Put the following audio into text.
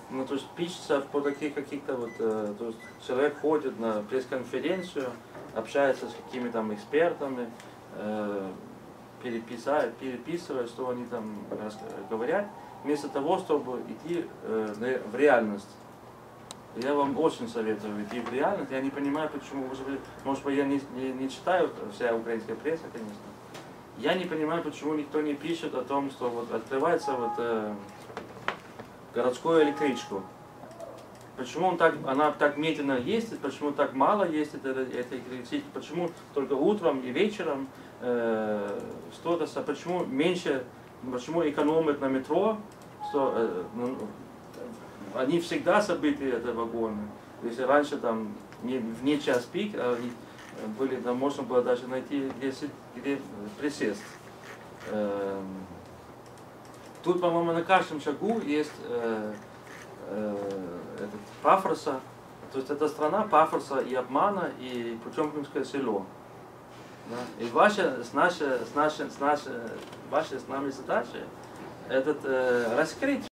Ну, то есть пишется по таких каких-то вот, то есть человек ходит на пресс-конференцию, общается с какими там экспертами, переписывает, что они там говорят, вместо того, чтобы идти в реальность. Я вам очень советую идти в реальность. Я не понимаю, почему, может быть, я не читаю вся украинская пресса, конечно. Я не понимаю, почему никто не пишет о том, что вот открывается вот городскую электричку. Почему она так медленно ездит, почему так мало ездит этой электрички, почему только утром и вечером что-то, почему меньше, почему экономят на метро, что они всегда забиты, это вагоны. Если раньше там вне час пик, были, там можно было даже найти где присесть. Тут, по-моему, на каждом шагу есть Пафоса. То есть это страна Пафоса и обмана, и Потемкинское село. Да? И ваша с нами задача раскрыть